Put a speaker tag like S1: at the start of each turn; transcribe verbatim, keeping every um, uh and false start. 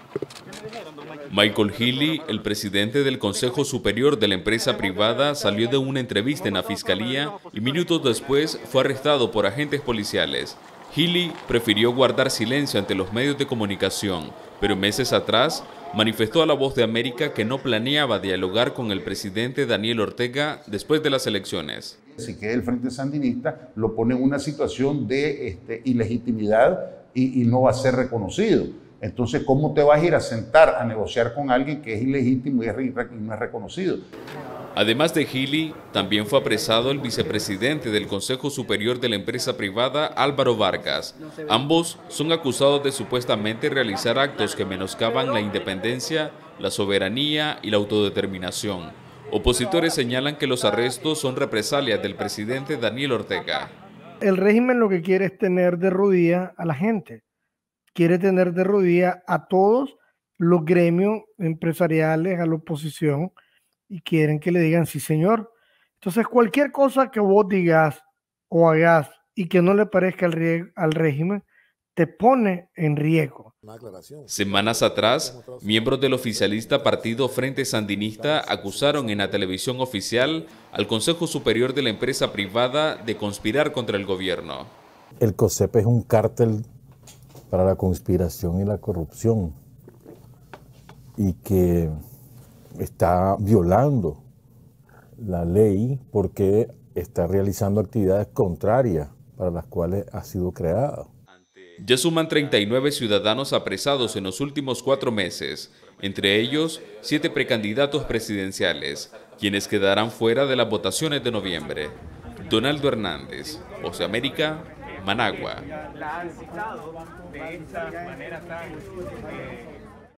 S1: Michael Healy, el presidente del Consejo Superior de la empresa privada, salió de una entrevista en la fiscalía y minutos después fue arrestado por agentes policiales. Healy prefirió guardar silencio ante los medios de comunicación, pero meses atrás manifestó a La Voz de América que no planeaba dialogar con el presidente Daniel Ortega después de las elecciones.
S2: Si que el Frente Sandinista lo pone en una situación de este, ilegitimidad y, y no va a ser reconocido. Entonces, ¿cómo te vas a ir a sentar a negociar con alguien que es ilegítimo y, es, y no es reconocido?
S1: Además de Healy, también fue apresado el vicepresidente del Consejo Superior de la empresa privada, Álvaro Vargas. Ambos son acusados de supuestamente realizar actos que menoscaban la independencia, la soberanía y la autodeterminación. Opositores señalan que los arrestos son represalias del presidente Daniel Ortega.
S3: El régimen lo que quiere es tener de rodillas a la gente. Quiere tener de rodillas a todos los gremios empresariales, a la oposición, y quieren que le digan sí, señor. Entonces, cualquier cosa que vos digas o hagas y que no le parezca al, al régimen, te pone en riesgo.
S1: Semanas atrás, miembros del oficialista Partido Frente Sandinista acusaron en la televisión oficial al Consejo Superior de la empresa privada de conspirar contra el gobierno.
S4: El COSEP es un cártel para la conspiración y la corrupción y que está violando la ley porque está realizando actividades contrarias para las cuales ha sido creada.
S1: Ya suman treinta y nueve ciudadanos apresados en los últimos cuatro meses, entre ellos siete precandidatos presidenciales, quienes quedarán fuera de las votaciones de noviembre. Donaldo Hernández, Voz de América, Managua.